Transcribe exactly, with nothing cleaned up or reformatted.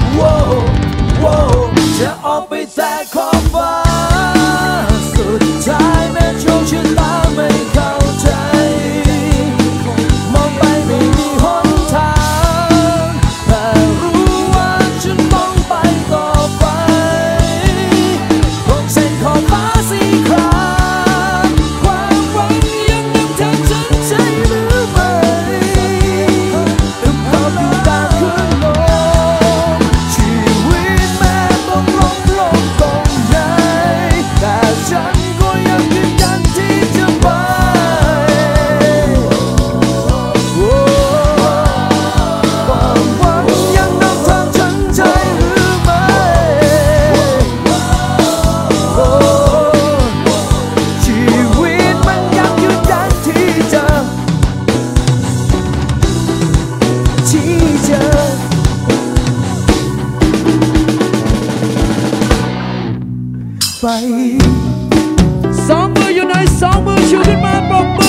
โว้โว้จะออกไปแต่ขอบฟ้าสุดท้ายแม้โชคชะตาไม่เข้าใจมองไปไม่มีหนทางแต่รู้ว่าฉันมองไปต่อไปตรงเส้นขอบฟ้าสีครามความหวังยังนำทางฉันใช่หรือไม่อึมคำอยู่การขึ้นลงชีวิตแม้ต้องล้มลงตรงไหนแต่ฉันก็ยังยืนยันที่จะไปความหวังยังนำทางฉันใช่หรือไม่ชีวิตมันยังยืนยันที่จะที่จะไปสองมืออยู่ไหนสองมือชูขึ้นมาปรบมือ